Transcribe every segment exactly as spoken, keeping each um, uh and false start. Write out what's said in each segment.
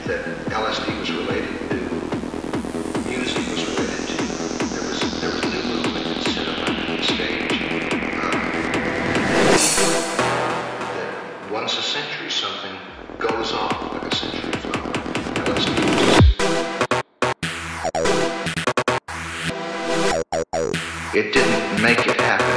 that L S D was related to, music was related to. There was there was new movement in cinema and stage. Um, that once a century something goes off like a century flower. L S D was just, it didn't make it happen.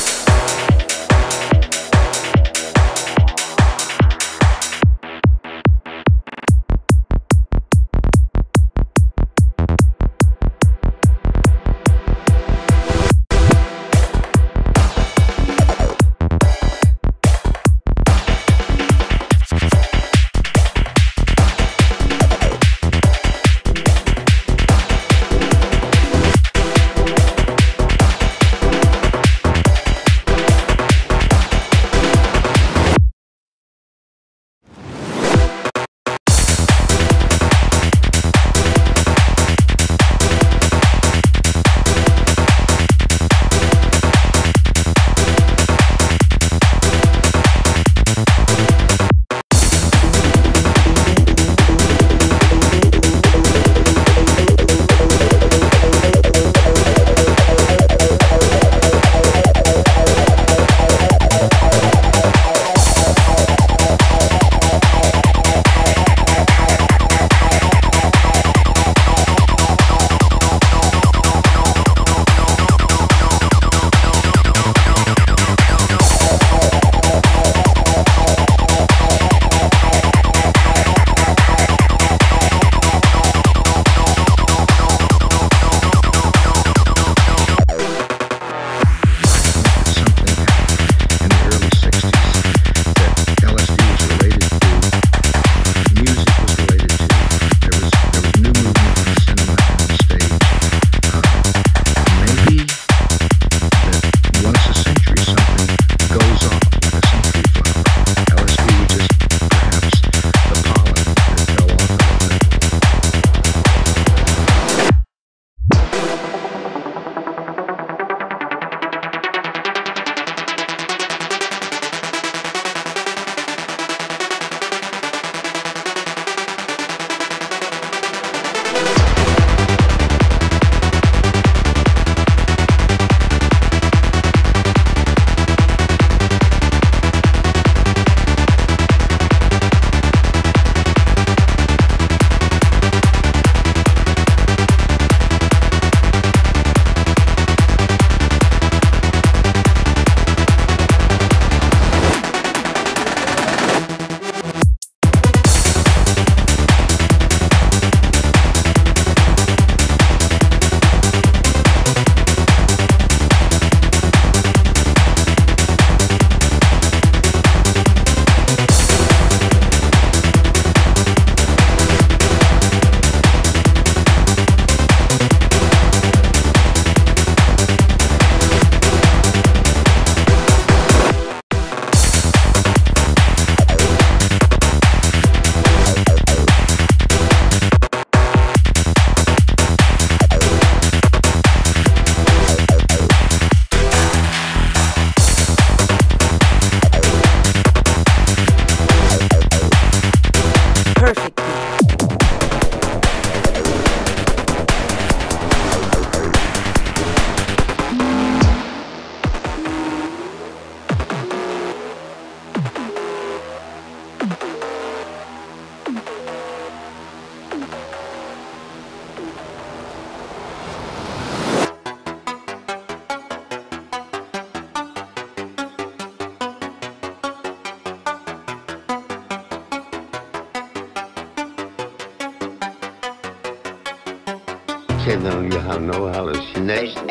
Then you have no hallucination.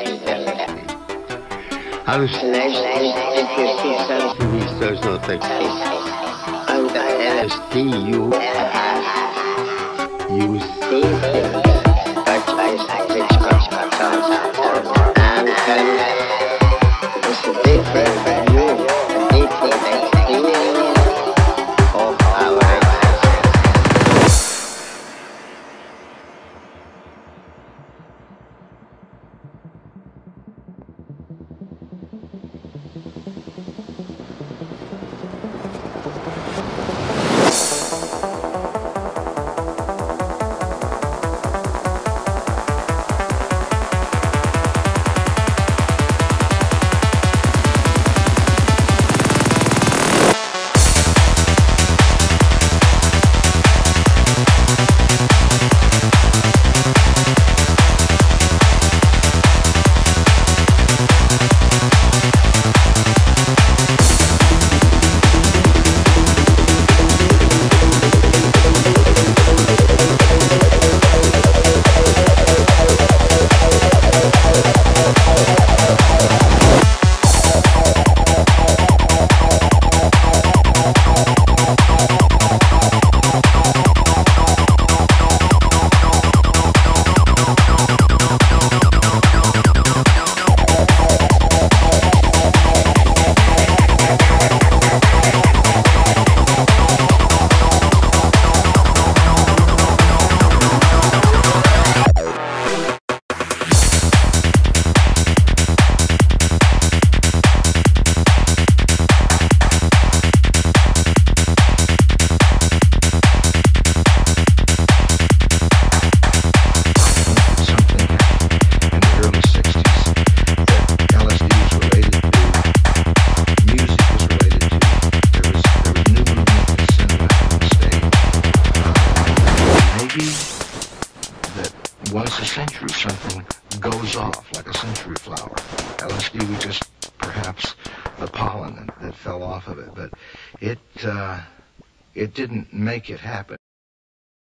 Hallucination if you see something which does not exist. Under L S D you you see things such as which correspond and it's a different view, a different experience of our a century, something goes off like a century flower. L S D was just perhaps the pollen that, that fell off of it, but it uh, it didn't make it happen.